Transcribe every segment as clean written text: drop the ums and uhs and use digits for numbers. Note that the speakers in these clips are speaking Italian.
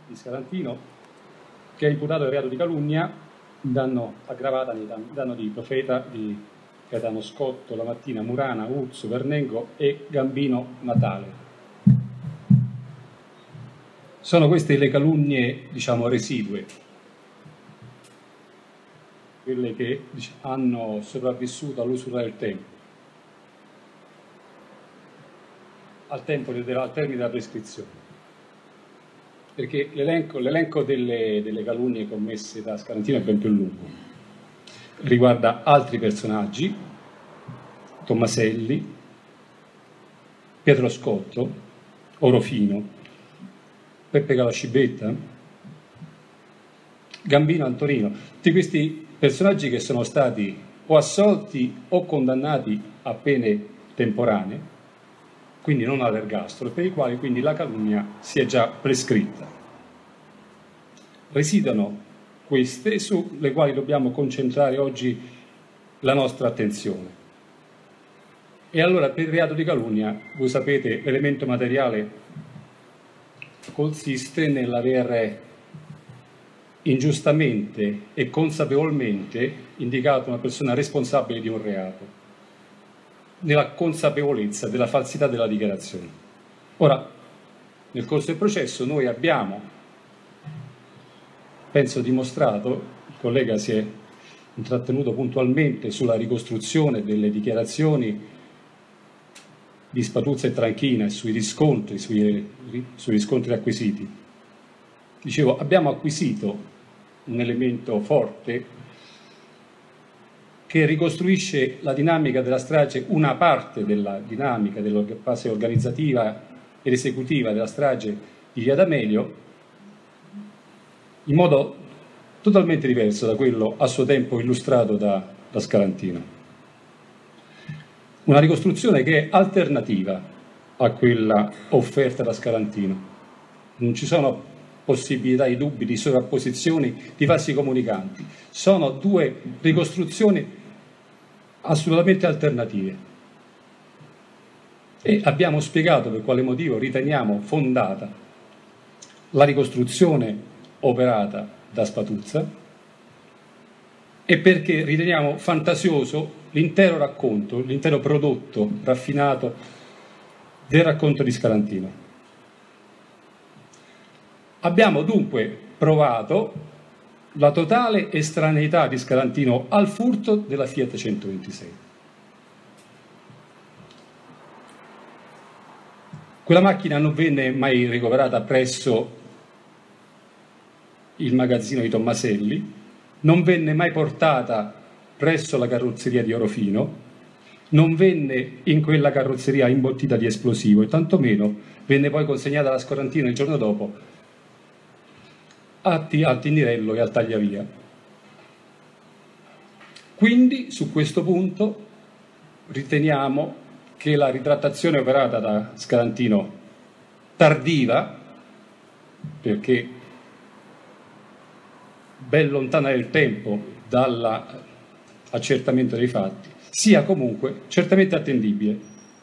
di Scarantino, che è imputato del reato di calunnia, danno aggravata nei danno di Profeta, di Gaetano Scotto, Lamattina, Murana, Urso, Vernengo e Gambino Natale. Sono queste le calunnie, diciamo, residue, quelle che hanno sopravvissuto all'usura del tempo, al termine della prescrizione. Perché l'elenco delle calunnie commesse da Scarantino è ben più lungo. Riguarda altri personaggi, Tommaselli, Pietro Scotto, Orofino, Peppe Calascibetta, Gambino Antonino, tutti questi personaggi che sono stati o assolti o condannati a pene temporanee, quindi non all'ergastolo, per i quali quindi la calunnia si è già prescritta. Residono queste sulle quali dobbiamo concentrare oggi la nostra attenzione. E allora per il reato di calunnia, voi sapete, l'elemento materiale consiste nell'aver ingiustamente e consapevolmente indicato una persona responsabile di un reato, nella consapevolezza della falsità della dichiarazione. Ora, nel corso del processo noi abbiamo, penso, dimostrato, il collega si è intrattenuto puntualmente sulla ricostruzione delle dichiarazioni di Spatuzza e Tranchina e sui riscontri acquisiti. Dicevo, abbiamo acquisito un elemento forte che ricostruisce la dinamica della strage, una parte della dinamica della fase organizzativa ed esecutiva della strage di Via D'Amelio, in modo totalmente diverso da quello a suo tempo illustrato da Scarantino. Una ricostruzione che è alternativa a quella offerta da Scarantino. Non ci sono possibilità di dubbi, di sovrapposizioni, di falsi comunicanti. Sono due ricostruzioni assolutamente alternative. E abbiamo spiegato per quale motivo riteniamo fondata la ricostruzione operata da Spatuzza e perché riteniamo fantasioso l'intero racconto, l'intero prodotto raffinato del racconto di Scarantino. Abbiamo dunque provato la totale estraneità di Scarantino al furto della Fiat 126. Quella macchina non venne mai ricoverata presso il magazzino di Tommaselli, non venne mai portata presso la carrozzeria di Orofino, non venne in quella carrozzeria imbottita di esplosivo e tantomeno venne poi consegnata alla Scarantino il giorno dopo al Tindirello e al Tagliavia. Quindi su questo punto riteniamo che la ritrattazione operata da Scarantino, tardiva, perché ben lontana nel tempo dall'accertamento dei fatti, sia comunque certamente attendibile.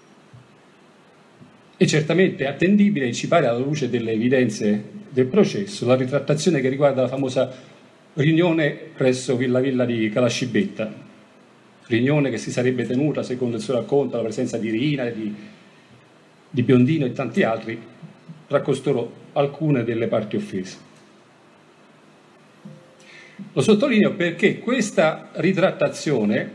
E certamente attendibile, ci pare, alla luce delle evidenze del processo, la ritrattazione che riguarda la famosa riunione presso la villa di Calascibetta, riunione che si sarebbe tenuta, secondo il suo racconto, alla presenza di Rina, di Biondino e tanti altri, tra costoro alcune delle parti offese. Lo sottolineo perché questa ritrattazione,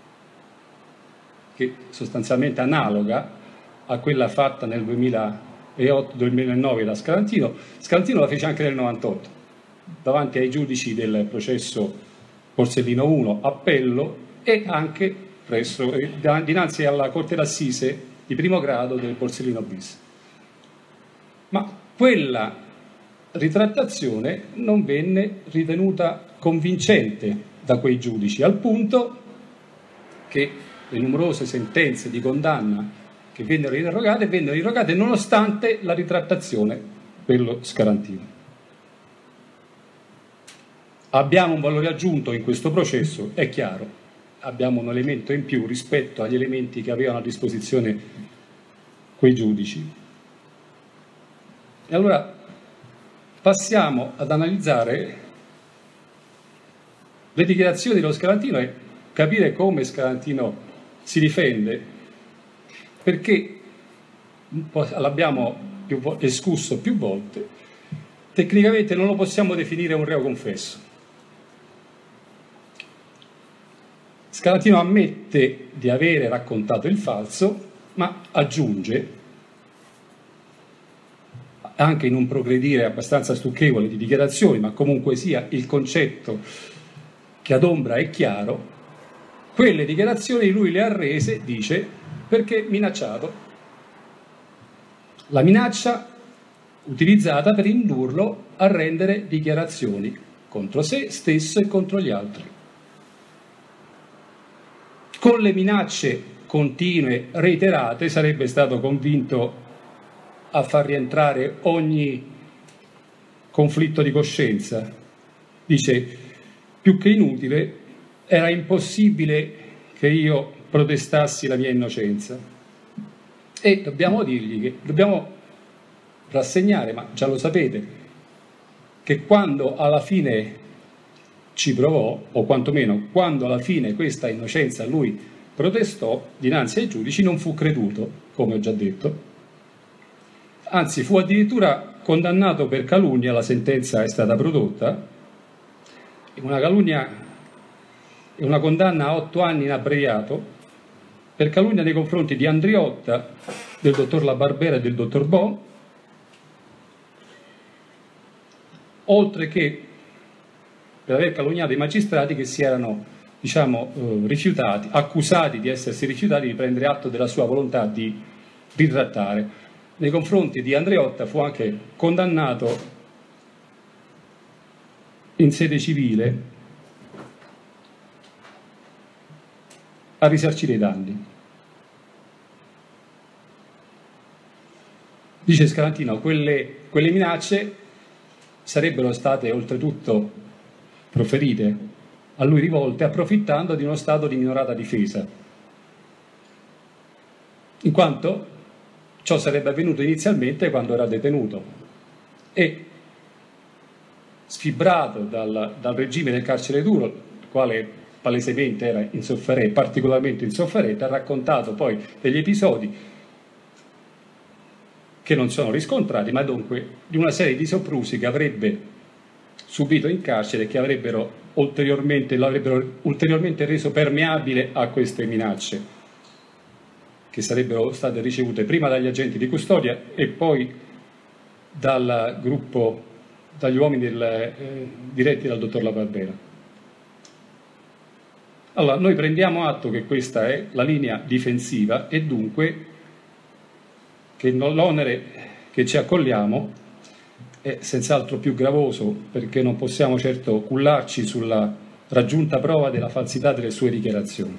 che sostanzialmente analoga a quella fatta nel 2008-2009 da Scarantino, Scarantino la fece anche nel 98, davanti ai giudici del processo Borsellino 1, appello, e anche dinanzi alla Corte d'Assise di primo grado del Borsellino bis. Ma quella ritrattazione non venne ritenuta convincente da quei giudici, al punto che le numerose sentenze di condanna che vennero irrogate nonostante la ritrattazione per lo Scarantino. Abbiamo un valore aggiunto in questo processo, è chiaro, abbiamo un elemento in più rispetto agli elementi che avevano a disposizione quei giudici. E allora passiamo ad analizzare le dichiarazioni dello Scalantino e capire come Scalantino si difende, perché l'abbiamo escusso più volte, tecnicamente non lo possiamo definire un reo confesso. Scalantino ammette di avere raccontato il falso, ma aggiunge, anche in un progredire abbastanza stucchevole di dichiarazioni, ma comunque sia il concetto che adombra è chiaro, quelle dichiarazioni lui le ha rese, dice, perché minacciato. La minaccia utilizzata per indurlo a rendere dichiarazioni contro se stesso e contro gli altri. Con le minacce continue, reiterate, sarebbe stato convinto a far rientrare ogni conflitto di coscienza. Dice, più che inutile, era impossibile che io protestassi la mia innocenza. E dobbiamo dirgli che dobbiamo rassegnare, ma già lo sapete, che quando alla fine ci provò, o quantomeno quando alla fine questa innocenza lui protestò dinanzi ai giudici, non fu creduto, come ho già detto. Anzi, fu addirittura condannato per calunnia, la sentenza è stata prodotta, una calunnia e una condanna a 8 anni in abbreviato per calunnia nei confronti di Andriotta, del dottor La Barbera e del dottor Bo, oltre che per aver calunniato i magistrati che si erano, rifiutati, accusati di essersi rifiutati di prendere atto della sua volontà di ritrattare. Nei confronti di Andriotta fu anche condannato in sede civile a risarcire i danni. Dice Scalantino, quelle minacce sarebbero state oltretutto proferite a lui rivolte approfittando di uno stato di minorata difesa, in quanto ciò sarebbe avvenuto inizialmente quando era detenuto e, sfibrato dal regime del carcere duro, il quale palesemente era particolarmente insofferente, ha raccontato poi degli episodi che non sono riscontrati, ma dunque di una serie di soprusi che avrebbe subito in carcere e che l'avrebbero ulteriormente reso permeabile a queste minacce, che sarebbero state ricevute prima dagli agenti di custodia e poi dal gruppo, dagli uomini diretti dal dottor La Barbera. Allora, noi prendiamo atto che questa è la linea difensiva e dunque che l'onere che ci accolliamo è senz'altro più gravoso, perché non possiamo certo cullarci sulla raggiunta prova della falsità delle sue dichiarazioni.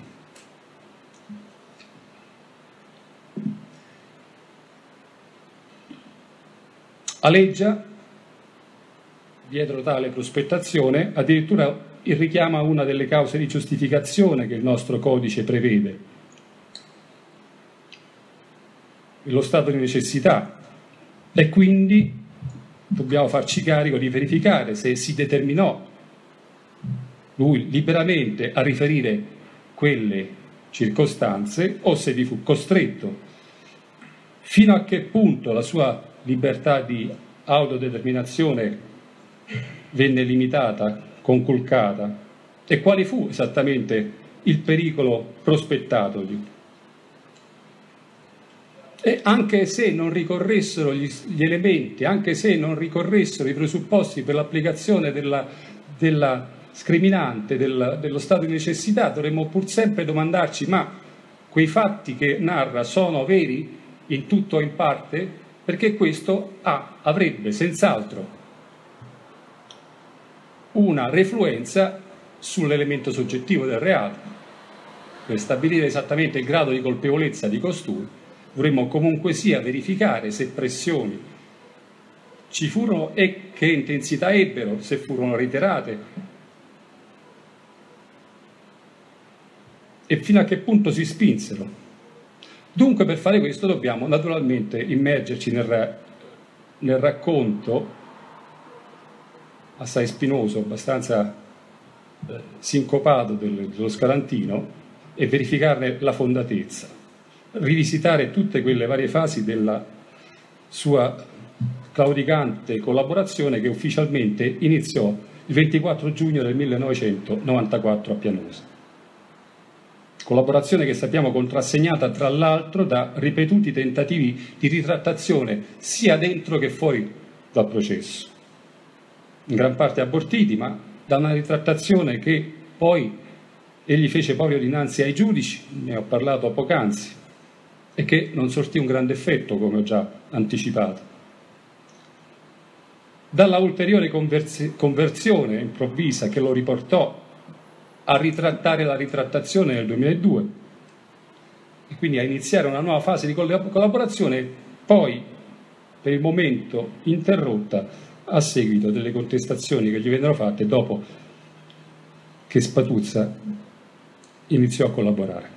Aleggia, dietro tale prospettazione, addirittura il richiama a una delle cause di giustificazione che il nostro codice prevede, lo stato di necessità, e quindi dobbiamo farci carico di verificare se si determinò lui liberamente a riferire quelle circostanze o se vi fu costretto, fino a che punto la sua libertà di autodeterminazione venne limitata, conculcata, e quale fu esattamente il pericolo prospettatogli. E anche se non ricorressero gli elementi, anche se non ricorressero i presupposti per l'applicazione della scriminante, dello stato di necessità, dovremmo pur sempre domandarci: ma quei fatti che narra sono veri in tutto o in parte? Perché questo avrebbe senz'altro una refluenza sull'elemento soggettivo del reato. Per stabilire esattamente il grado di colpevolezza di costui dovremmo comunque sia verificare se pressioni ci furono e che intensità ebbero, se furono reiterate e fino a che punto si spinsero. Dunque, per fare questo dobbiamo naturalmente immergerci nel racconto assai spinoso, abbastanza sincopato dello Scalantino e verificarne la fondatezza, rivisitare tutte quelle varie fasi della sua claudicante collaborazione che ufficialmente iniziò il 24 giugno del 1994 a Pianosa. Collaborazione che sappiamo contrassegnata tra l'altro da ripetuti tentativi di ritrattazione sia dentro che fuori dal processo, in gran parte abortiti, ma da una ritrattazione che poi egli fece proprio dinanzi ai giudici, ne ho parlato poc'anzi, e che non sortì un grande effetto, come ho già anticipato. Dalla ulteriore conversione improvvisa che lo riportò a ritrattare la ritrattazione nel 2002 e quindi a iniziare una nuova fase di collaborazione, poi per il momento interrotta a seguito delle contestazioni che gli vennero fatte dopo che Spatuzza iniziò a collaborare.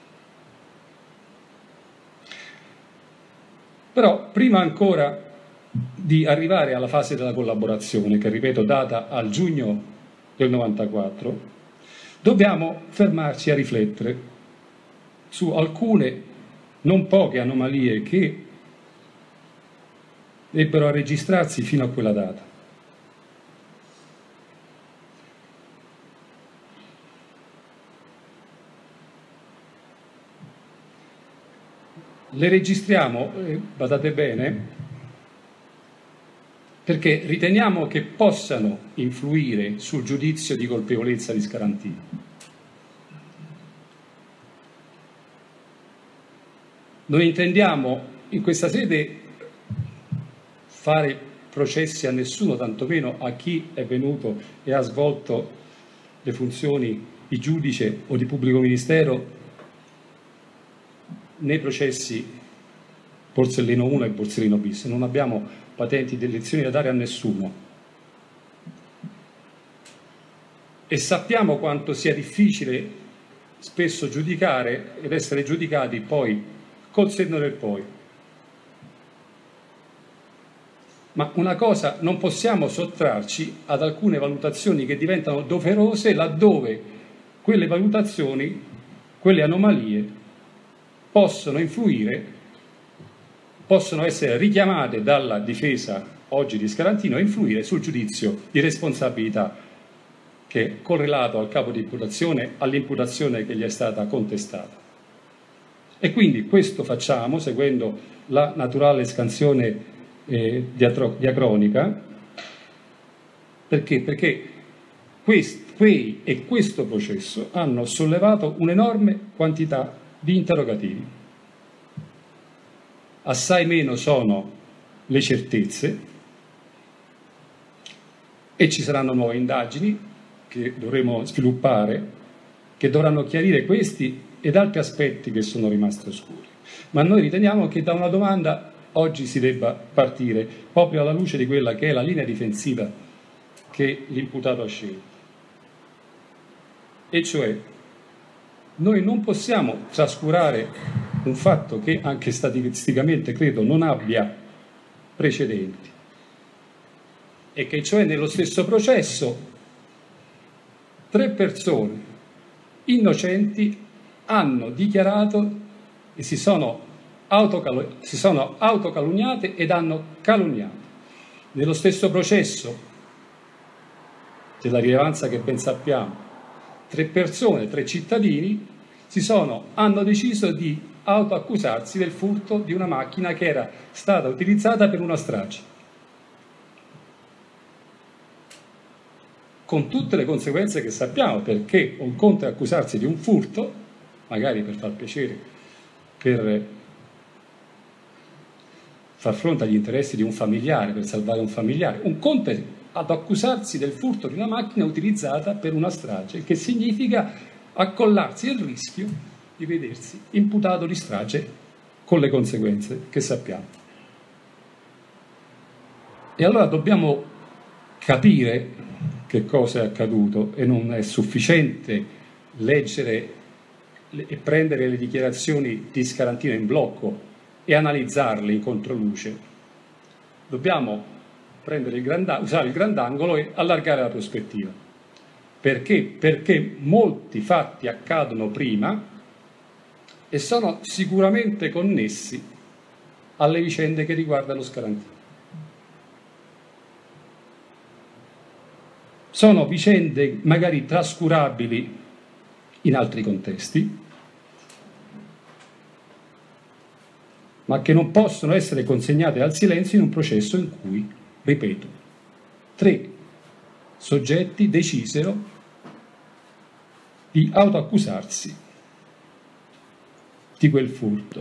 Però prima ancora di arrivare alla fase della collaborazione, che ripeto data al giugno del 94, dobbiamo fermarci a riflettere su alcune non poche anomalie che ebbero a registrarsi fino a quella data. Le registriamo, badate bene, perché riteniamo che possano influire sul giudizio di colpevolezza di Scalantino. Non intendiamo in questa sede fare processi a nessuno, tantomeno a chi è venuto e ha svolto le funzioni di giudice o di pubblico ministero nei processi Borsellino 1 e Borsellino bis. Non abbiamo patenti di elezioni da dare a nessuno. E sappiamo quanto sia difficile spesso giudicare ed essere giudicati poi col senno del poi. Ma una cosa, non possiamo sottrarci ad alcune valutazioni che diventano doverose laddove quelle valutazioni, quelle anomalie possono influire, possono essere richiamate dalla difesa oggi di Scalantino e influire sul giudizio di responsabilità che è correlato al capo di imputazione, all'imputazione che gli è stata contestata. E quindi questo facciamo seguendo la naturale scansione diacronica. Perché? Perché quei e questo processo hanno sollevato un'enorme quantità di interrogativi. Assai meno sono le certezze e ci saranno nuove indagini che dovremo sviluppare, che dovranno chiarire questi ed altri aspetti che sono rimasti oscuri. Ma noi riteniamo che da una domanda oggi si debba partire, proprio alla luce di quella che è la linea difensiva che l'imputato ha scelto. E cioè, noi non possiamo trascurare un fatto che anche statisticamente credo non abbia precedenti, e che cioè nello stesso processo 3 persone innocenti hanno dichiarato e si sono autocalunniate ed hanno calunniato. Nello stesso processo, della rilevanza che ben sappiamo, 3 persone, 3 cittadini hanno deciso di autoaccusarsi del furto di una macchina che era stata utilizzata per una strage, con tutte le conseguenze che sappiamo, perché un conto è accusarsi di un furto, magari per far piacere, per far fronte agli interessi di un familiare, per salvare un familiare. Un conto è ad accusarsi del furto di una macchina utilizzata per una strage, che significa accollarsi il rischio di vedersi imputato di strage con le conseguenze che sappiamo. E allora dobbiamo capire che cosa è accaduto, e non è sufficiente leggere e prendere le dichiarazioni di Scalantino in blocco e analizzarle in controluce. Dobbiamo prendere usare il grandangolo e allargare la prospettiva. Perché? Perché molti fatti accadono prima e sono sicuramente connessi alle vicende che riguardano Scarantino. Sono vicende magari trascurabili in altri contesti, ma che non possono essere consegnate al silenzio in un processo in cui, ripeto, 3 soggetti decisero di autoaccusarsi di quel furto,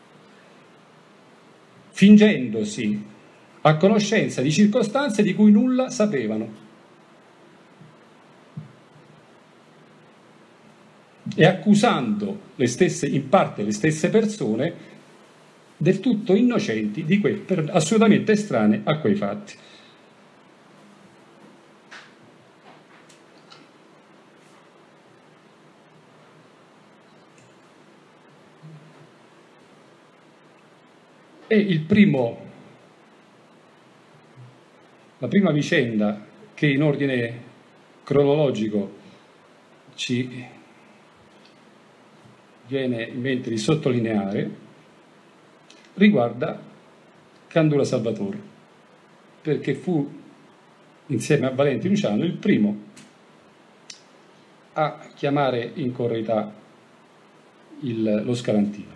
fingendosi a conoscenza di circostanze di cui nulla sapevano e accusando in parte le stesse persone del tutto innocenti, assolutamente estranei a quei fatti. E la prima vicenda che in ordine cronologico ci viene in mente di sottolineare riguarda Candura Salvatore, perché fu, insieme a Valenti Luciano, il primo a chiamare in correità lo Scarantino.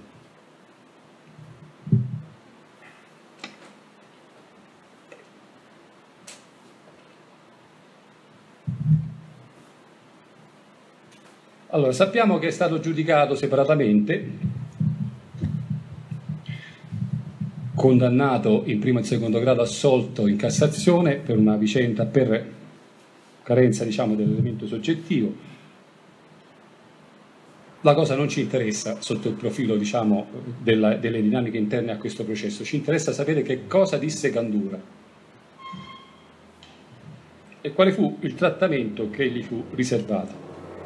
Allora, sappiamo che è stato giudicato separatamente, condannato in primo e secondo grado, assolto in Cassazione per una vicenda per carenza, diciamo, dell'elemento soggettivo. La cosa non ci interessa sotto il profilo, diciamo, delle dinamiche interne a questo processo, ci interessa sapere che cosa disse Candura e quale fu il trattamento che gli fu riservato.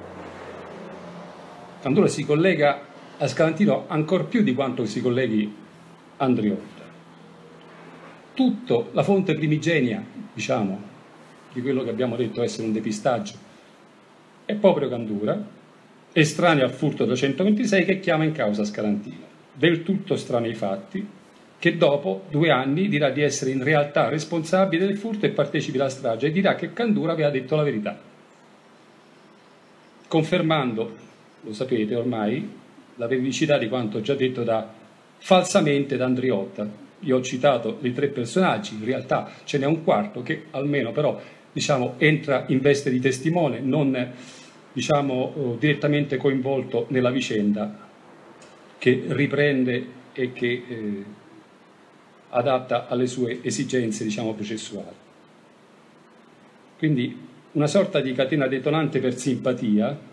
Candura si collega a Scarantino ancor più di quanto si colleghi Andriotta. Tutto, la fonte primigenia, diciamo, di quello che abbiamo detto essere un depistaggio, è proprio Candura, estraneo al furto 326, che chiama in causa Scarantino, del tutto estraneo ai fatti, che dopo 2 anni dirà di essere in realtà responsabile del furto e partecipe alla strage, e dirà che Candura aveva detto la verità, confermando, lo sapete ormai, la veridicità di quanto già detto falsamente da Andriotta. Io ho citato i 3 personaggi, in realtà ce n'è un quarto che almeno però, diciamo, entra in veste di testimone, non, diciamo, direttamente coinvolto nella vicenda, che riprende e che adatta alle sue esigenze, diciamo, processuali. Quindi una sorta di catena detonante per simpatia,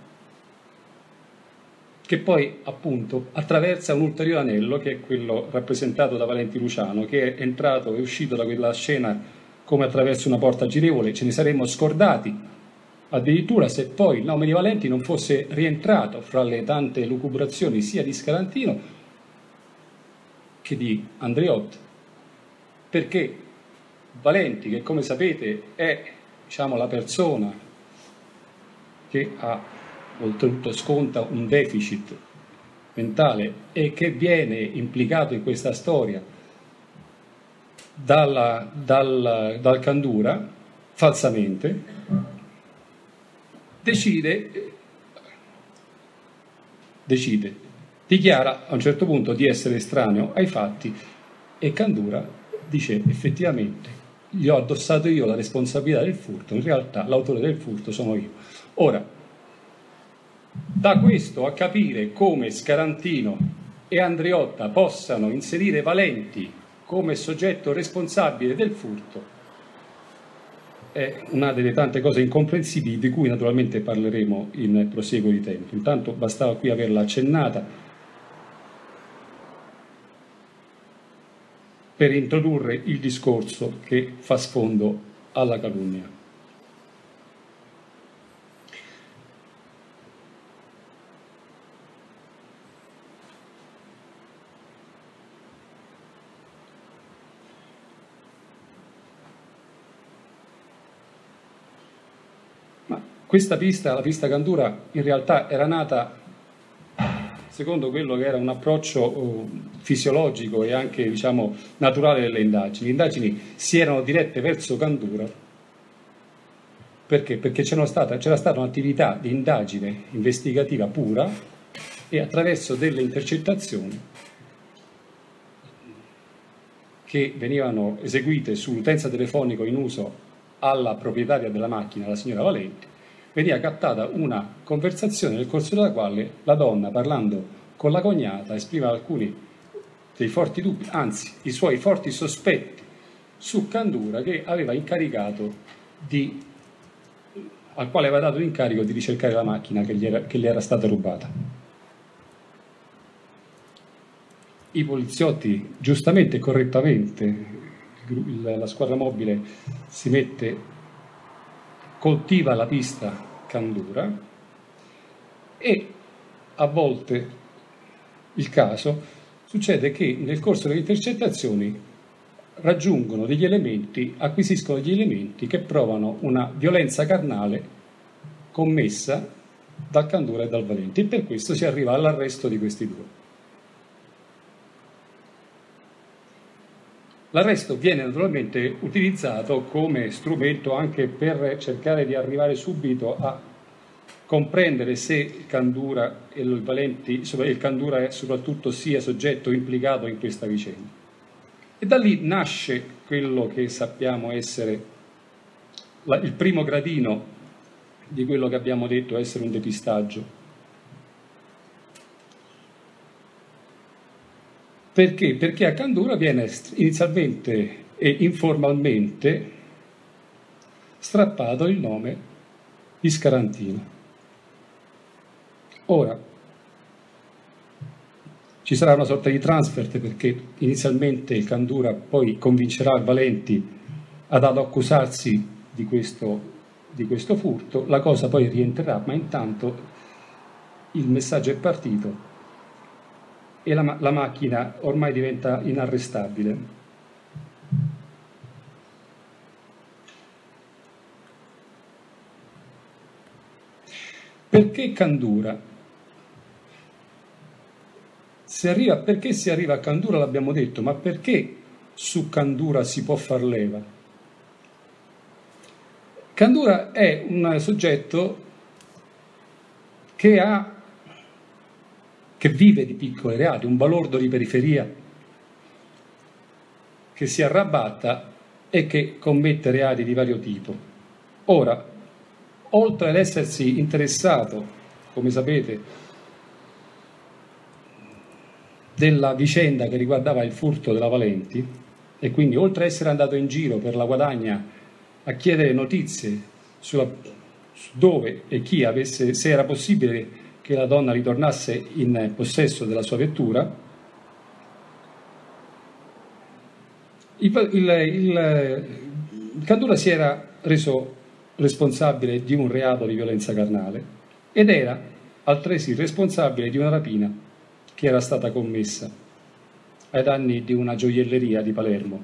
che poi appunto attraversa un ulteriore anello, che è quello rappresentato da Valenti Luciano, che è entrato e uscito da quella scena come attraverso una porta girevole. Ce ne saremmo scordati addirittura se poi il nome di Valenti non fosse rientrato fra le tante lucubrazioni sia di Scarantino che di Andriotta, perché Valenti, che come sapete è, diciamo, la persona che ha oltretutto sconta un deficit mentale e che viene implicato in questa storia dal Candura falsamente, dichiara a un certo punto di essere estraneo ai fatti, e Candura dice effettivamente gli ho addossato io la responsabilità del furto, in realtà l'autore del furto sono io. Ora, da questo a capire come Scarantino e Andriotta possano inserire Valenti come soggetto responsabile del furto è una delle tante cose incomprensibili di cui naturalmente parleremo in proseguo di tempo. Intanto bastava qui averla accennata per introdurre il discorso che fa sfondo alla calunnia. questa pista, la pista Candura, in realtà era nata secondo quello che era un approccio fisiologico e anche, diciamo, naturale delle indagini. Le indagini si erano dirette verso Candura. Perché? Perché c'era stata un'attività di indagine investigativa pura e attraverso delle intercettazioni che venivano eseguite sull'utenza telefonico in uso alla proprietaria della macchina, la signora Valenti, veniva cattata una conversazione nel corso della quale la donna, parlando con la cognata, esprimeva alcuni dei forti dubbi, anzi i suoi forti sospetti su Candura, che aveva incaricato al quale aveva dato l'incarico di ricercare la macchina che gli era stata rubata. I poliziotti, giustamente e correttamente, la squadra mobile coltiva la pista Candura e a volte il caso succede che nel corso delle intercettazioni acquisiscono degli elementi che provano una violenza carnale commessa dal Candura e dal Valenti, e per questo si arriva all'arresto di questi due. L'arresto viene naturalmente utilizzato come strumento anche per cercare di arrivare subito a comprendere se il Candura e il Valenti, il Candura soprattutto, sia soggetto implicato in questa vicenda. E da lì nasce quello che sappiamo essere il primo gradino di quello che abbiamo detto essere un depistaggio. Perché? Perché a Candura viene inizialmente e informalmente strappato il nome di Scarantino. Ora, ci sarà una sorta di transfert, perché inizialmente il Candura poi convincerà il Valenti ad accusarsi di questo furto, la cosa poi rientrerà, ma intanto il messaggio è partito e la macchina ormai diventa inarrestabile. Perché Candura? Perché si arriva a Candura l'abbiamo detto, ma perché su Candura si può far leva? Candura è un soggetto che vive di piccoli reati, un balordo di periferia, che si arrabatta e che commette reati di vario tipo. Ora, oltre ad essersi interessato, come sapete, della vicenda che riguardava il furto della Valenti, e quindi oltre ad essere andato in giro per la guadagna a chiedere notizie su dove e chi avesse, se era possibile che la donna ritornasse in possesso della sua vettura, il Candura si era reso responsabile di un reato di violenza carnale ed era altresì responsabile di una rapina che era stata commessa ai danni di una gioielleria di Palermo.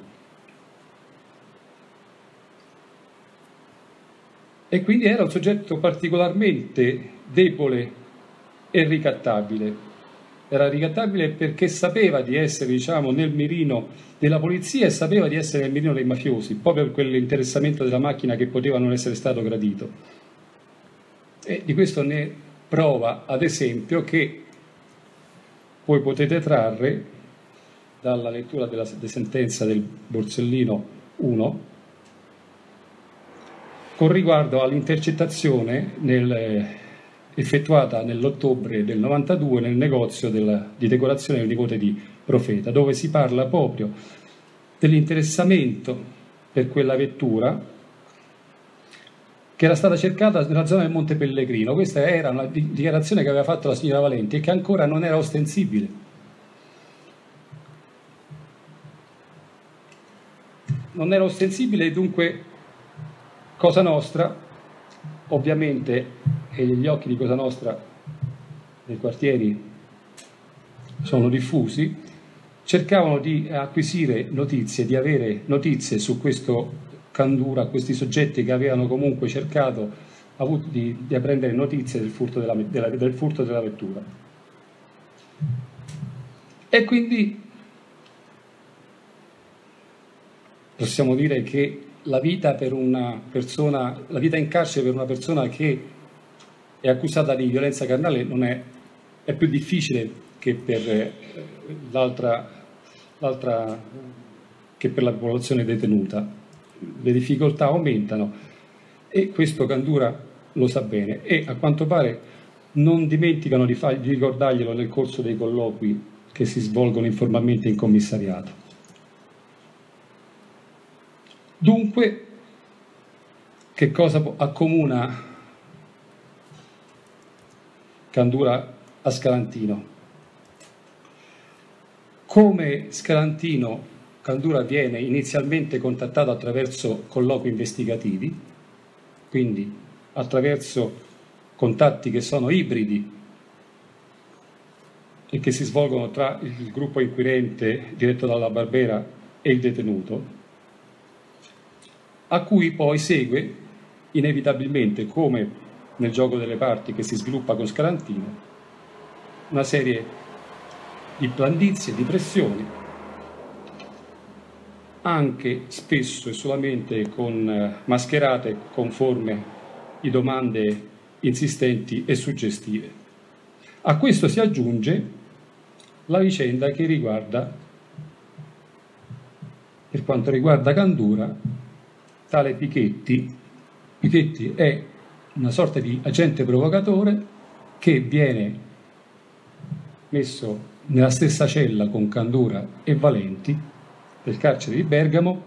E quindi era un soggetto particolarmente debole e ricattabile. Era ricattabile perché sapeva di essere, diciamo, nel mirino della polizia e sapeva di essere nel mirino dei mafiosi, proprio per quell'interessamento della macchina che poteva non essere stato gradito. E di questo ne prova, ad esempio, che voi potete trarre dalla lettura della sentenza del Borsellino 1 con riguardo all'intercettazione effettuata nell'ottobre del 92 nel negozio di decorazione del nipote di Profeta, dove si parla proprio dell'interessamento per quella vettura che era stata cercata nella zona del Monte Pellegrino. Questa era una dichiarazione che aveva fatto la signora Valenti e che ancora non era ostensibile. Non era ostensibile, dunque Cosa Nostra, ovviamente, e gli occhi di Cosa Nostra nei quartieri sono diffusi, cercavano di acquisire notizie, di avere notizie su questo Candura, questi soggetti che avevano comunque cercato di apprendere notizie del furto della vettura. E quindi possiamo dire che la vita in carcere per una persona che è accusata di violenza carnale è più difficile che per che per la popolazione detenuta. Le difficoltà aumentano e questo Candura lo sa bene e a quanto pare non dimenticano di ricordarglielo nel corso dei colloqui che si svolgono informalmente in commissariato. Dunque, che cosa accomuna Candura a Scalantino? Come Scalantino, Candura viene inizialmente contattato attraverso colloqui investigativi, quindi attraverso contatti che sono ibridi e che si svolgono tra il gruppo inquirente diretto dalla Barbera e il detenuto, a cui poi segue inevitabilmente, come nel gioco delle parti che si sviluppa con Scalantino, una serie di blandizie, di pressioni, anche spesso e solamente mascherate con forme di domande insistenti e suggestive. A questo si aggiunge la vicenda che riguarda, per quanto riguarda Candura, tale Pichetti. Pichetti è una sorta di agente provocatore che viene messo nella stessa cella con Candura e Valenti del carcere di Bergamo,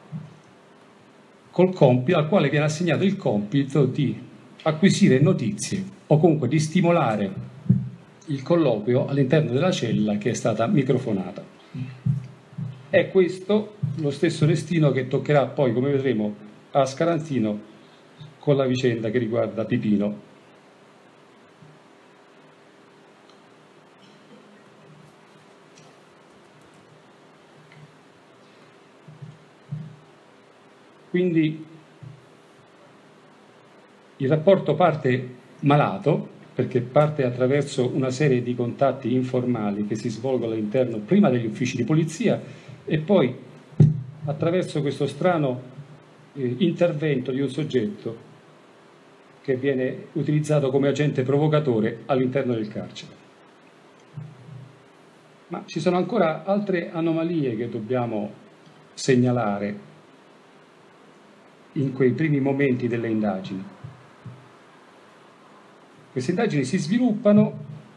al quale viene assegnato il compito di acquisire notizie o comunque di stimolare il colloquio all'interno della cella che è stata microfonata. È questo lo stesso destino che toccherà poi, come vedremo, a Scalantino con la vicenda che riguarda Pipino. Quindi il rapporto parte malato, perché parte attraverso una serie di contatti informali che si svolgono all'interno prima degli uffici di polizia e poi attraverso questo strano intervento di un soggetto che viene utilizzato come agente provocatore all'interno del carcere. Ma ci sono ancora altre anomalie che dobbiamo segnalare in quei primi momenti delle indagini. Queste indagini si sviluppano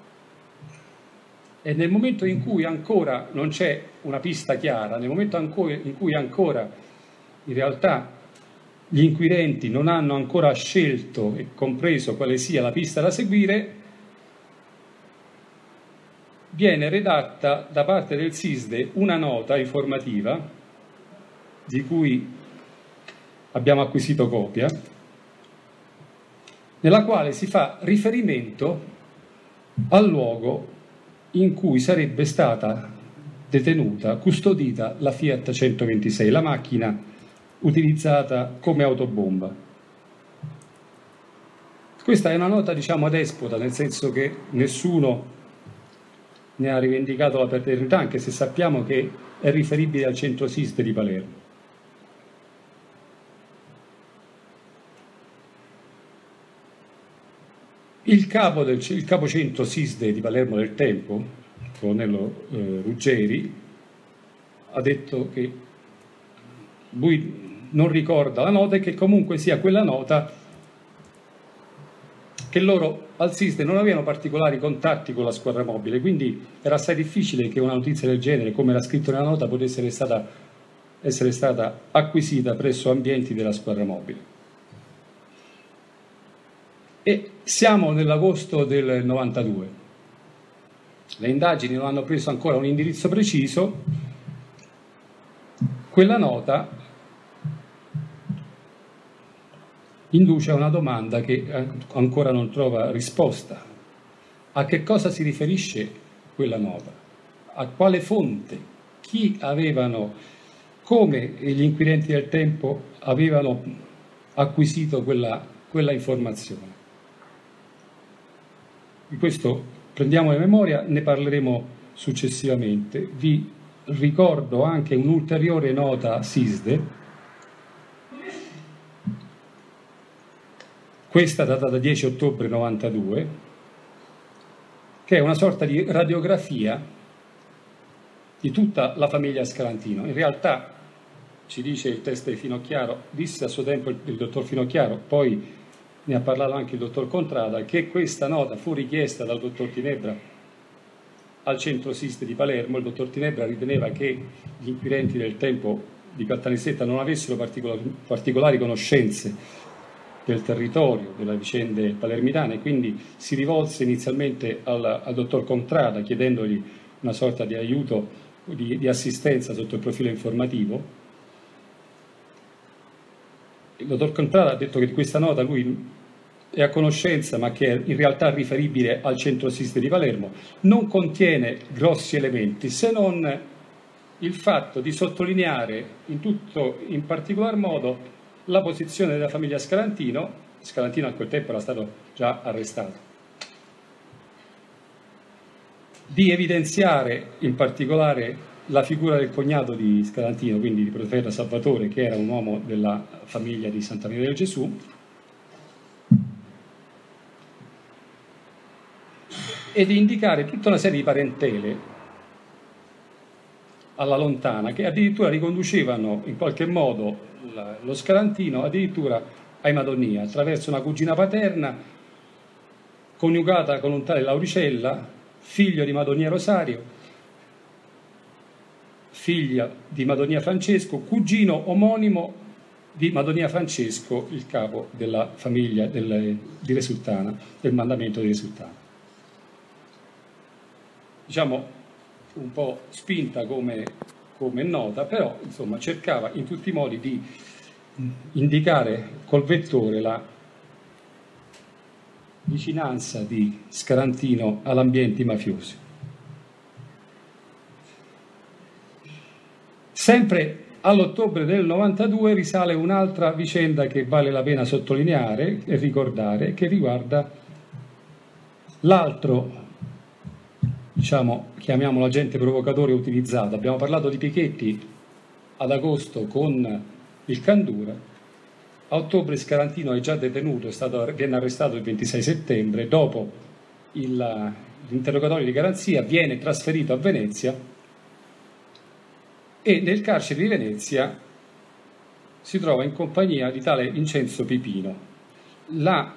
e nel momento in cui ancora non c'è una pista chiara, nel momento in cui ancora in realtà gli inquirenti non hanno ancora scelto e compreso quale sia la pista da seguire, viene redatta da parte del SISDE una nota informativa di cui abbiamo acquisito copia, nella quale si fa riferimento al luogo in cui sarebbe stata detenuta, custodita la Fiat 126, la macchina utilizzata come autobomba. Questa è una nota, diciamo, adespota, nel senso che nessuno ne ha rivendicato la paternità, anche se sappiamo che è riferibile al centro SISDE di Palermo. Il capo centro SISDE di Palermo del tempo, il colonnello Ruggeri, ha detto che lui non ricorda la nota e che comunque sia quella nota che loro al SISDE non avevano particolari contatti con la squadra mobile, quindi era assai difficile che una notizia del genere, come era scritto nella nota, potesse essere stata acquisita presso ambienti della squadra mobile. E siamo nell'agosto del 92. Le indagini non hanno preso ancora un indirizzo preciso. Quella nota induce a una domanda che ancora non trova risposta. A che cosa si riferisce quella nota? A quale fonte? Chi avevano, come gli inquirenti del tempo avevano acquisito quella quella informazione. Di questo prendiamo la memoria, ne parleremo successivamente. Vi ricordo anche un'ulteriore nota SISDE, questa datata 10 ottobre 92, che è una sorta di radiografia di tutta la famiglia Scalantino. In realtà, ci dice il test di Finocchiaro, disse a suo tempo il dottor Finocchiaro, poi ne ha parlato anche il dottor Contrada, che questa nota fu richiesta dal dottor Tinebra al centro SISDE di Palermo. Il dottor Tinebra riteneva che gli inquirenti del tempo di Caltanissetta non avessero particolari conoscenze del territorio, delle vicende palermitane, quindi si rivolse inizialmente al dottor Contrada chiedendogli una sorta di aiuto, di assistenza sotto il profilo informativo. Il dottor Contrada ha detto che di questa nota lui è a conoscenza, ma che è in realtà riferibile al centro SISDE di Palermo, non contiene grossi elementi, se non il fatto di sottolineare in particolar modo la posizione della famiglia Scalantino. Scalantino a quel tempo era stato già arrestato, di evidenziare in particolare la figura del cognato di Scalantino, quindi di Proferra Salvatore, che era un uomo della famiglia di Santa Maria del Gesù, e di indicare tutta una serie di parentele alla lontana che addirittura riconducevano in qualche modo lo Scalantino addirittura ai Madonia, attraverso una cugina paterna coniugata con un tale Lauricella, figlio di Madonia Rosario, figlia di Madonia Francesco, cugino omonimo di Madonia Francesco, il capo della famiglia di Resultana, del mandamento di Resultana. Diciamo un po' spinta come nota, però insomma cercava in tutti i modi di indicare col vettore la vicinanza di Scalantino all'ambiente mafiosi. Sempre all'ottobre del 92 risale un'altra vicenda che vale la pena sottolineare e ricordare, che riguarda l'altro, diciamo, chiamiamolo agente provocatore utilizzato. Abbiamo parlato di Pichetti ad agosto con il Candura. A ottobre Scalantino è già detenuto, viene arrestato il 26 settembre, dopo l'interrogatorio di garanzia viene trasferito a Venezia e nel carcere di Venezia si trova in compagnia di tale Vincenzo Pipino. La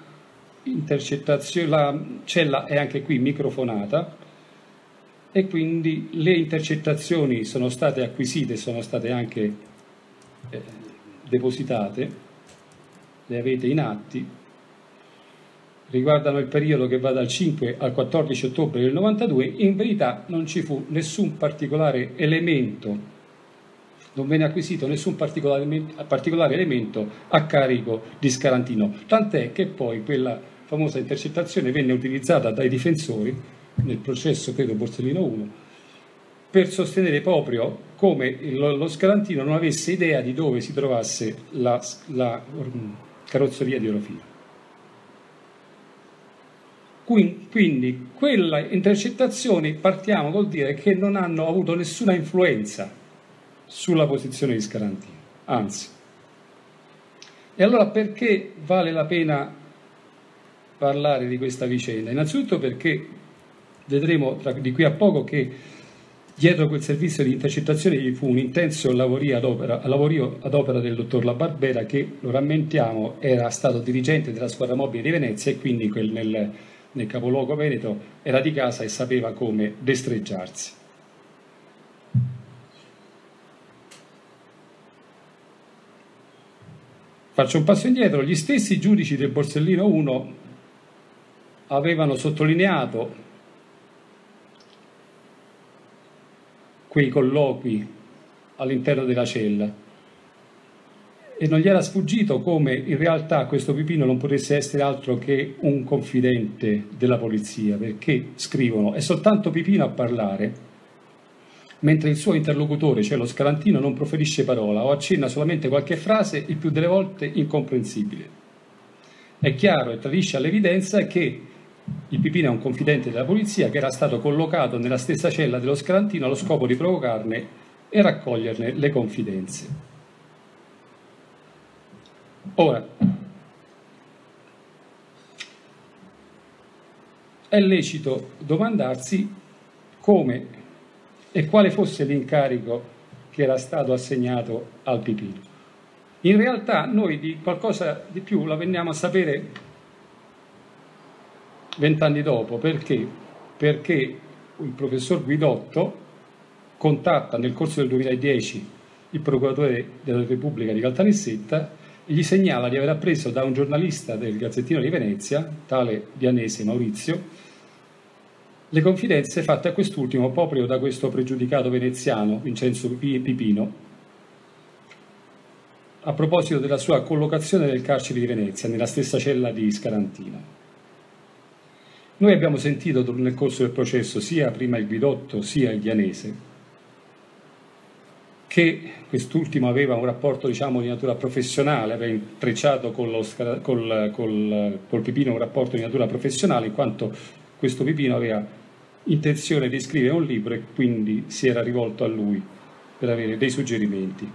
cella è anche qui microfonata e quindi le intercettazioni sono state acquisite, sono state anche depositate, le avete in atti, riguardano il periodo che va dal 5 al 14 ottobre del 92, in verità non ci fu nessun particolare elemento, non venne acquisito nessun particolare elemento a carico di Scalantino, tant'è che poi quella famosa intercettazione venne utilizzata dai difensori nel processo, credo Borsellino 1, per sostenere proprio come lo Scalantino non avesse idea di dove si trovasse la carrozzeria di Orofino. Quindi quelle intercettazioni, partiamo col dire che non hanno avuto nessuna influenza sulla posizione di Scalantino, anzi. E allora perché vale la pena parlare di questa vicenda? Innanzitutto perché vedremo di qui a poco che dietro quel servizio di intercettazione vi fu un intenso lavorio ad opera del dottor La Barbera, che, lo rammentiamo, era stato dirigente della squadra mobile di Venezia e quindi nel capoluogo veneto era di casa e sapeva come destreggiarsi. Faccio un passo indietro. Gli stessi giudici del Borsellino 1 avevano sottolineato quei colloqui all'interno della cella e non gli era sfuggito come in realtà questo Pipino non potesse essere altro che un confidente della polizia, perché scrivono: è soltanto Pipino a parlare, mentre il suo interlocutore, cioè lo Scalantino, non proferisce parola o accenna solamente qualche frase, il più delle volte incomprensibile. È chiaro e tradisce all'evidenza che il Pipino è un confidente della polizia che era stato collocato nella stessa cella dello Scalantino allo scopo di provocarne e raccoglierne le confidenze. Ora, è lecito domandarsi come e quale fosse l'incarico che era stato assegnato al Pipino. In realtà noi di qualcosa di più la veniamo a sapere 20 anni dopo. Perché? Perché il professor Guidotto contatta nel corso del 2010 il procuratore della Repubblica di Caltanissetta e gli segnala di aver appreso da un giornalista del Gazzettino di Venezia, tale Vianese Maurizio, le confidenze fatte a quest'ultimo proprio da questo pregiudicato veneziano, Vincenzo Pipino, a proposito della sua collocazione nel carcere di Venezia, nella stessa cella di Scalantino. Noi abbiamo sentito nel corso del processo sia prima il Guidotto sia il Vianese che quest'ultimo aveva un rapporto, diciamo, di natura professionale, aveva intrecciato col Pipino un rapporto di natura professionale, in quanto questo Pipino aveva intenzione di scrivere un libro e quindi si era rivolto a lui per avere dei suggerimenti.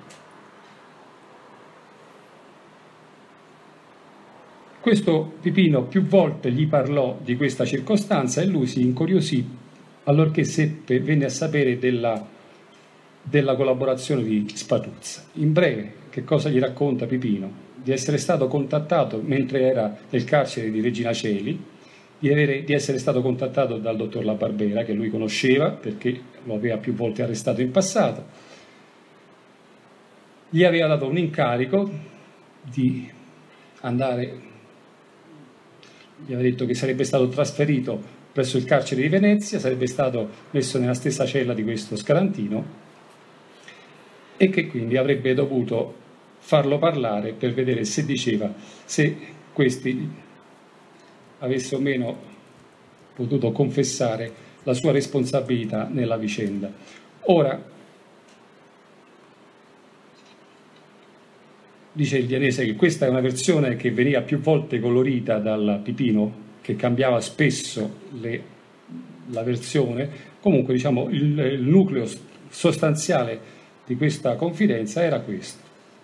Questo Pipino più volte gli parlò di questa circostanza e lui si incuriosì allorché venne a sapere della collaborazione di Spatuzza. In breve, che cosa gli racconta Pipino? Di essere stato contattato mentre era nel carcere di Regina Coeli, di essere stato contattato dal dottor La Barbera, che lui conosceva perché lo aveva più volte arrestato in passato, gli aveva dato un incarico di andare, gli aveva detto che sarebbe stato trasferito presso il carcere di Venezia, sarebbe stato messo nella stessa cella di questo Scalantino e che quindi avrebbe dovuto farlo parlare per vedere se diceva, se questi avesse o meno potuto confessare la sua responsabilità nella vicenda. Ora, dice il Vianese che questa è una versione che veniva più volte colorita dal Pipino, che cambiava spesso la versione. Comunque, diciamo, il nucleo sostanziale di questa confidenza era questo.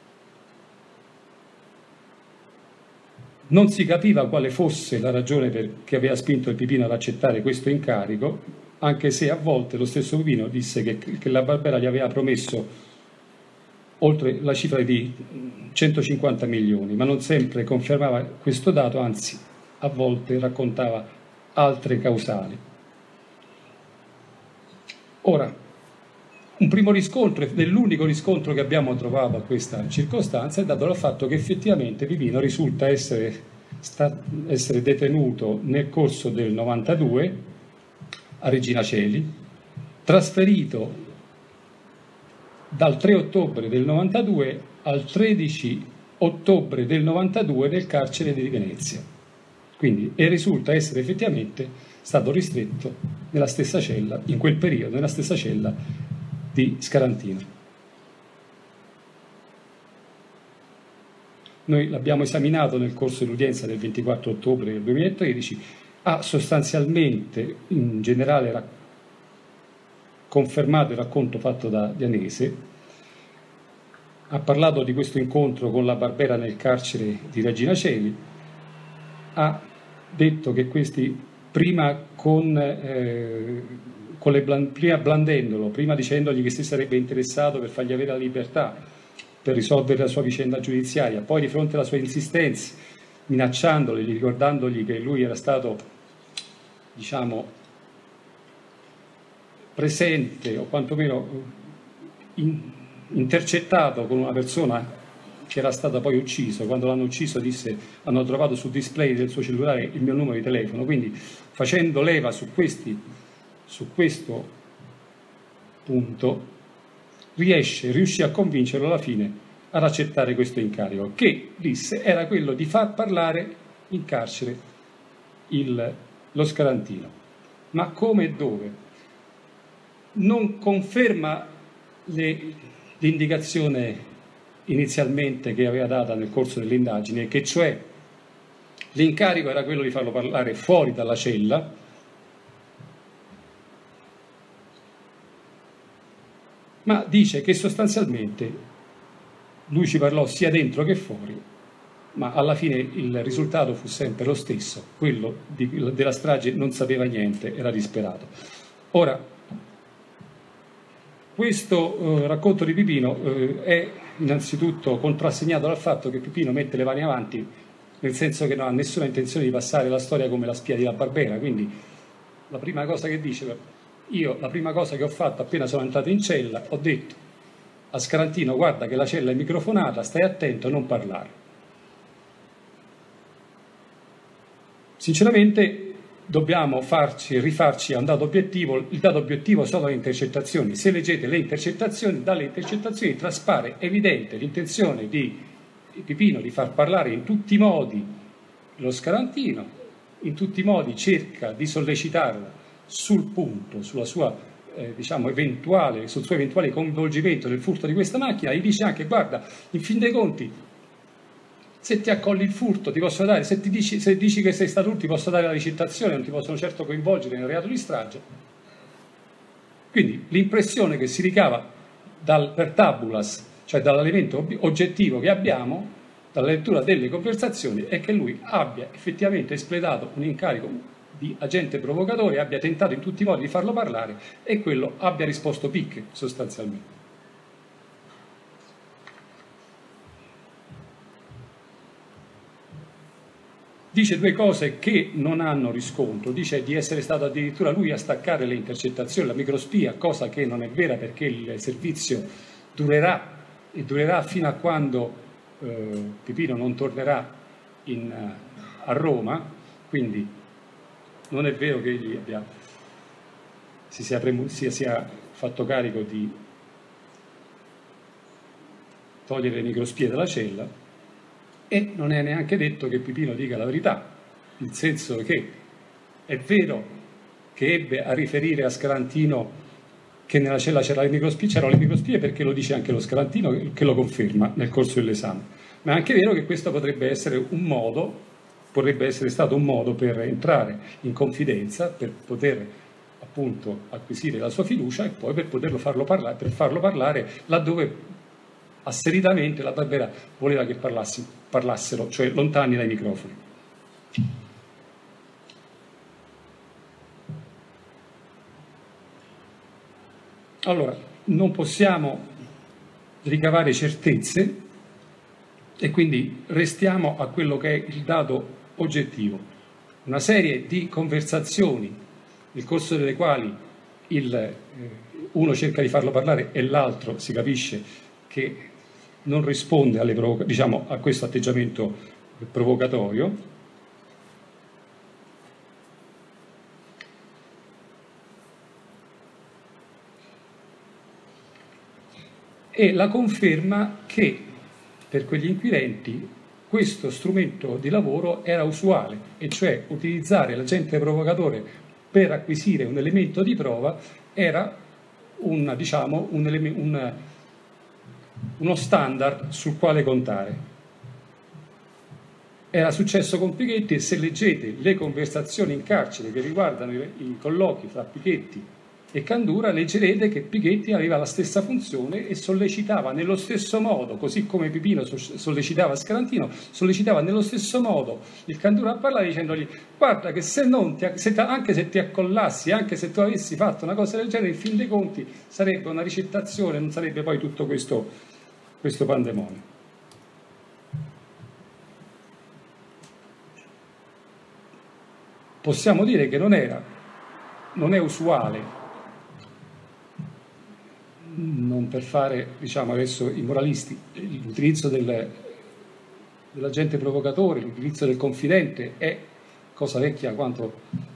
Non si capiva quale fosse la ragione che aveva spinto il Pipino ad accettare questo incarico, anche se a volte lo stesso Pipino disse che la Barbera gli aveva promesso oltre la cifra di 150 milioni, ma non sempre confermava questo dato, anzi a volte raccontava altre causali. Ora, un primo riscontro, ed è l'unico riscontro che abbiamo trovato a questa circostanza, è dato dal fatto che effettivamente Pipino risulta essere detenuto nel corso del 92 a Regina Coeli, trasferito dal 3 ottobre del 92 al 13 ottobre del 92 nel carcere di Venezia. Quindi, e risulta essere effettivamente stato ristretto nella stessa cella, in quel periodo, nella stessa cella di Scalantino. Noi l'abbiamo esaminato nel corso dell'udienza del 24 ottobre del 2013, ha sostanzialmente, in generale, confermato il racconto fatto da Vianese, ha parlato di questo incontro con la Barbera nel carcere di Regina Coeli, ha detto che questi prima blandendolo, prima dicendogli che si sarebbe interessato per fargli avere la libertà, per risolvere la sua vicenda giudiziaria, poi di fronte alla sua insistenza, minacciandoli, ricordandogli che lui era stato, diciamo, presente o quantomeno intercettato con una persona che era stata poi uccisa. Quando l'hanno ucciso disse: hanno trovato sul display del suo cellulare il mio numero di telefono. Quindi, facendo leva su questo punto, riuscì a convincerlo alla fine ad accettare questo incarico, che disse era quello di far parlare in carcere lo Scalantino. Ma come e dove? Non conferma l'indicazione inizialmente che aveva data nel corso delle indagini, che cioè L'incarico era quello di farlo parlare fuori dalla cella, ma dice che sostanzialmente lui ci parlò sia dentro che fuori, ma alla fine il risultato fu sempre lo stesso, quello della strage non sapeva niente, era disperato. Ora, questo racconto di Pipino è innanzitutto contrassegnato dal fatto che Pipino mette le mani avanti, nel senso che non ha nessuna intenzione di passare la storia come la spia di La Barbera, quindi la prima cosa che dice, la prima cosa che ho fatto appena sono entrato in cella, ho detto a Scarantino: guarda che la cella è microfonata, stai attento a non parlare. Sinceramente dobbiamo rifarci a un dato obiettivo. Il dato obiettivo sono le intercettazioni. Se leggete le intercettazioni, dalle intercettazioni traspare evidente l'intenzione di Pipino di far parlare in tutti i modi lo Scarantino, in tutti i modi cerca di sollecitarlo sul punto, sulla sua sul suo eventuale coinvolgimento nel furto di questa macchina. Gli dice anche: guarda, in fin dei conti, se ti accolli il furto ti posso dare, se dici che sei stato tu ti posso dare la ricettazione, non ti possono certo coinvolgere nel reato di strage. Quindi l'impressione che si ricava per tabulas, cioè dall'elemento oggettivo che abbiamo, dalla lettura delle conversazioni, è che lui abbia effettivamente espletato un incarico di agente provocatore, abbia tentato in tutti i modi di farlo parlare e quello abbia risposto picche, sostanzialmente. Dice due cose che non hanno riscontro. Dice di essere stato addirittura lui a staccare le intercettazioni, la microspia, cosa che non è vera, perché il servizio durerà e durerà fino a quando Pipino non tornerà a Roma, quindi non è vero che egli si sia fatto carico di togliere le microspie dalla cella, e non è neanche detto che Pipino dica la verità, nel senso che è vero che ebbe a riferire a Scarantino che nella cella c'erano le microspie, perché lo dice anche lo Scarantino, che lo conferma nel corso dell'esame, ma è anche vero che questo potrebbe essere stato un modo per entrare in confidenza, per poter appunto acquisire la sua fiducia e poi per farlo parlare laddove asseritamente la Barbera voleva che parlassero, cioè lontani dai microfoni. Allora, non possiamo ricavare certezze e quindi restiamo a quello che è il dato oggettivo. Una serie di conversazioni nel corso delle quali uno cerca di farlo parlare e l'altro si capisce che non risponde a questo atteggiamento provocatorio. E la conferma che per quegli inquirenti questo strumento di lavoro era usuale, e cioè utilizzare l'agente provocatore per acquisire un elemento di prova era uno standard sul quale contare. Era successo con Pichetti, e se leggete le conversazioni in carcere che riguardano i colloqui fra Pichetti e Candura, leggerete che Pichetti aveva la stessa funzione e sollecitava nello stesso modo, così come Pipino sollecitava Scarantino, sollecitava nello stesso modo il Candura a parlare, dicendogli: guarda che anche se ti accollassi, anche se tu avessi fatto una cosa del genere, in fin dei conti sarebbe una ricettazione, non sarebbe poi tutto questo pandemonio. Possiamo dire che non è usuale, non per fare adesso i moralisti, l'utilizzo dell'agente provocatore, l'utilizzo del confidente è cosa vecchia quanto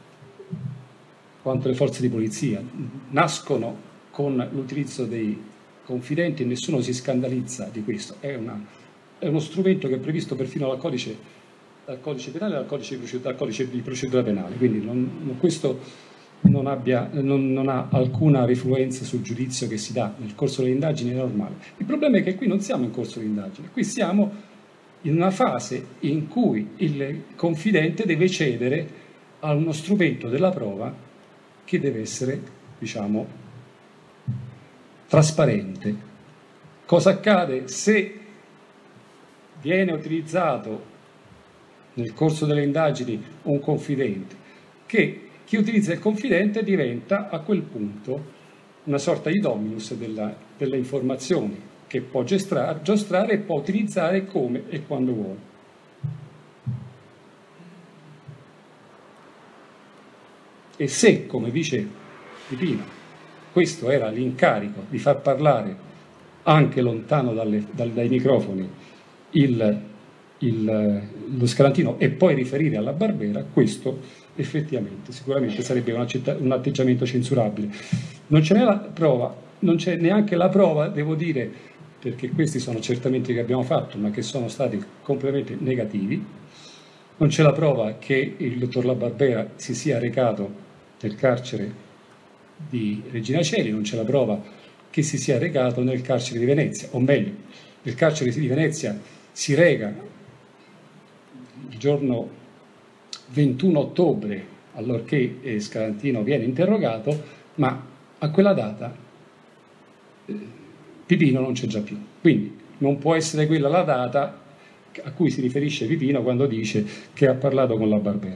le forze di polizia. Nascono con l'utilizzo dei confidenti e nessuno si scandalizza di questo. È uno strumento che è previsto perfino dal codice penale e dal codice di procedura penale, quindi questo non ha alcuna refluenza sul giudizio che si dà nel corso delle indagini, è normale. Il problema è che qui non siamo in corso di indagine, qui siamo in una fase in cui il confidente deve cedere a uno strumento della prova che deve essere, diciamo, trasparente. Cosa accade se viene utilizzato nel corso delle indagini un confidente? Che chi utilizza il confidente diventa a quel punto una sorta di dominus delle informazioni, che può giostrare e può utilizzare come e quando vuole. E se, come dice Pipino, questo era l'incarico di far parlare anche lontano dai microfoni lo Scalantino e poi riferire alla Barbera, questo effettivamente sicuramente sarebbe un atteggiamento censurabile. Non c'è la prova, non c'è neanche la prova, devo dire, perché questi sono certamente che abbiamo fatto, ma che sono stati completamente negativi. Non c'è la prova che il dottor La Barbera si sia recato nel carcere di Regina Coeli, non c'è la prova che si sia recato nel carcere di Venezia, o meglio, nel carcere di Venezia si reca il giorno 21 ottobre, allorché Scalantino viene interrogato, ma a quella data Pipino non c'è già più. Quindi non può essere quella la data a cui si riferisce Pipino quando dice che ha parlato con La Barbera.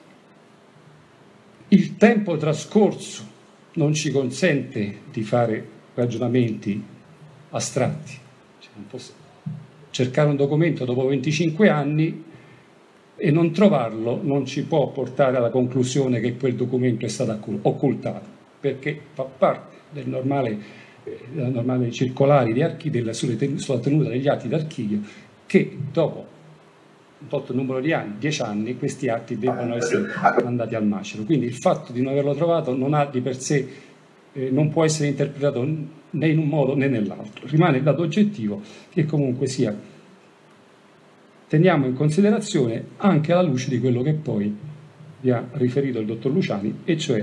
Il tempo trascorso non ci consente di fare ragionamenti astratti. Cioè, non posso cercare un documento dopo 25 anni e non trovarlo non ci può portare alla conclusione che quel documento è stato occultato, perché fa parte della normale circolari sulla tenuta degli atti d'archivio, che dopo un tot numero di anni, 10 anni, questi atti devono essere mandati al macero. Quindi il fatto di non averlo trovato non ha di per sé, non può essere interpretato né in un modo né nell'altro. Rimane il dato oggettivo che comunque sia teniamo in considerazione anche alla luce di quello che poi vi ha riferito il dottor Luciani, e cioè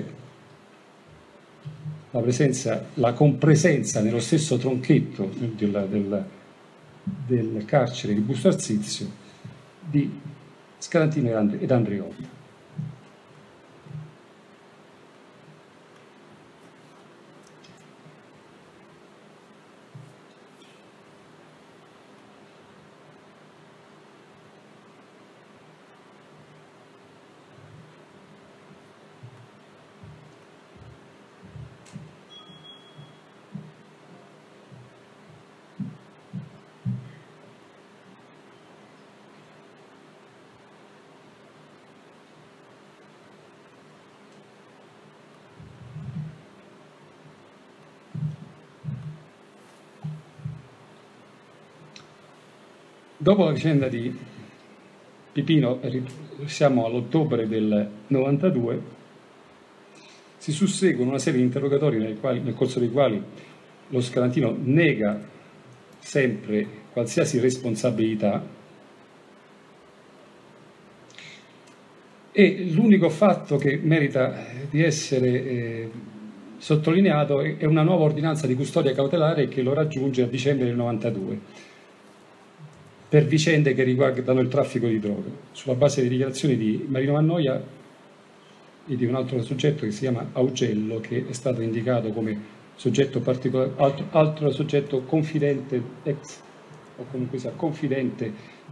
la compresenza nello stesso tronchetto del carcere di Busto Arsizio di Scalantino ed Andreotti. Dopo la vicenda di Pipino, siamo all'ottobre del 92, si susseguono una serie di interrogatori nel corso dei quali lo Scalantino nega sempre qualsiasi responsabilità, e l'unico fatto che merita di essere sottolineato è una nuova ordinanza di custodia cautelare che lo raggiunge a dicembre del 92 per vicende che riguardano il traffico di droga, sulla base di dichiarazioni di Marino Mannoia e di un altro soggetto che si chiama Augello, che è stato indicato come soggetto particolare, altro soggetto confidente, ex o comunque sia confidente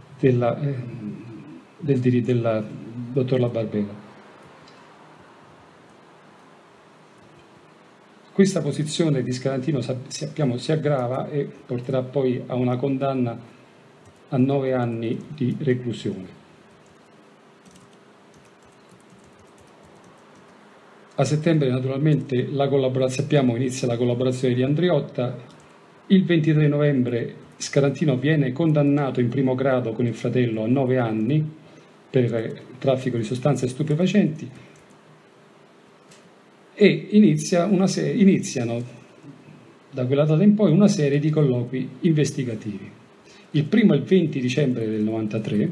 del dottor La Barbera. Questa posizione di Scalantino, sappiamo, si aggrava e porterà poi a una condanna a 9 anni di reclusione. A settembre naturalmente sappiamo inizia la collaborazione di Andriotta. Il 23 novembre Scalantino viene condannato in primo grado con il fratello a 9 anni per traffico di sostanze stupefacenti, e iniziano da quella data in poi una serie di colloqui investigativi. Il primo è il 20 dicembre del 93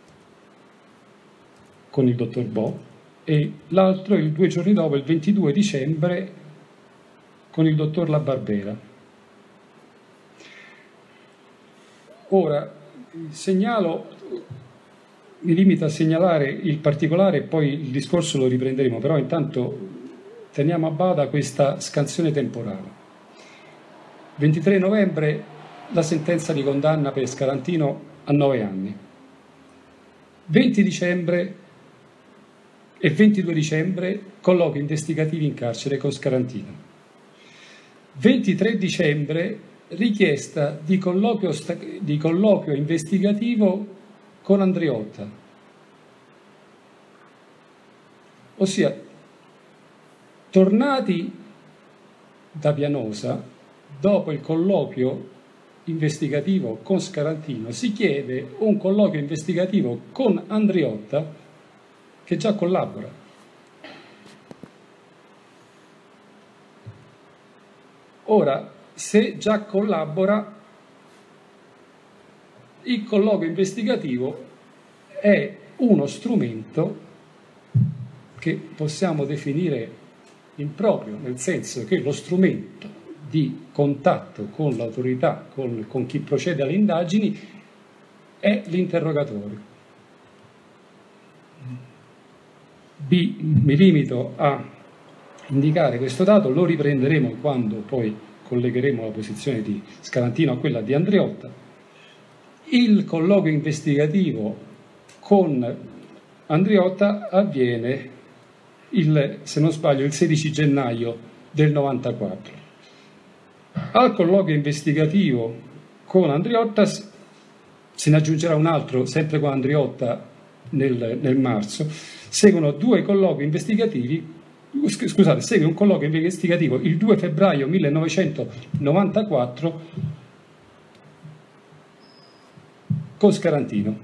con il dottor Bo, e l'altro è 2 giorni dopo, il 22 dicembre, con il dottor La Barbera. Ora, Segnalo, mi limito a segnalare il particolare e poi il discorso lo riprenderemo, però intanto teniamo a bada questa scansione temporale. 23 novembre la sentenza di condanna per Scarantino a 9 anni. 20 dicembre e 22 dicembre colloqui investigativi in carcere con Scarantino. 23 dicembre richiesta di colloquio investigativo con Andriotta, ossia tornati da Pianosa dopo il colloquio investigativo con Scarantino si chiede un colloquio investigativo con Andriotta che già collabora. Ora, se già collabora, il colloquio investigativo è uno strumento che possiamo definire improprio, nel senso che lo strumento di contatto con l'autorità, con chi procede alle indagini, è l'interrogatorio. Mi limito a indicare questo dato, lo riprenderemo quando poi collegheremo la posizione di Scarantino a quella di Andriotta. Il colloquio investigativo con Andriotta avviene, se non sbaglio, il 16 gennaio del 94. Al colloquio investigativo con Andriotta se ne aggiungerà un altro, sempre con Andriotta, nel marzo. Seguono due colloqui investigativi. Scusate, segue un colloquio investigativo il 2 febbraio 1994 con Scarantino.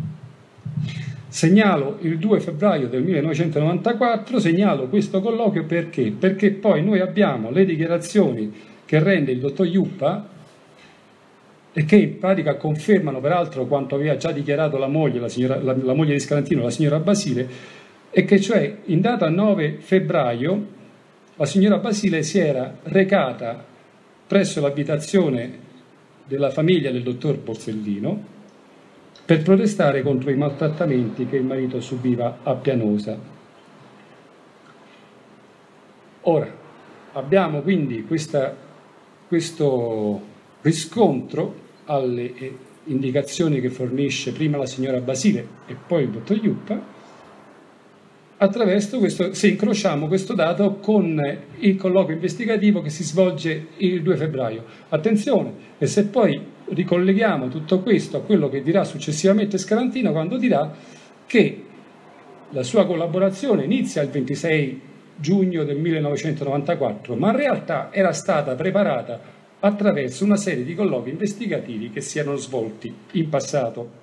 Segnalo il 2 febbraio del 1994, segnalo questo colloquio perché? Perché poi noi abbiamo le dichiarazioni che rende il dottor Iuppa e che in pratica confermano peraltro quanto aveva già dichiarato la moglie, la moglie di Scarantino, la signora Basile, e che cioè in data 9 febbraio la signora Basile si era recata presso l'abitazione della famiglia del dottor Borsellino per protestare contro i maltrattamenti che il marito subiva a Pianosa. Ora, abbiamo quindi questo riscontro alle indicazioni che fornisce prima la signora Basile e poi il dottor Iuppa. Attraverso questo, se incrociamo questo dato con il colloquio investigativo che si svolge il 2 febbraio. Attenzione, e se poi ricolleghiamo tutto questo a quello che dirà successivamente Scarantino quando dirà che la sua collaborazione inizia il 26 giugno del 1994, ma in realtà era stata preparata attraverso una serie di colloqui investigativi che si erano svolti in passato.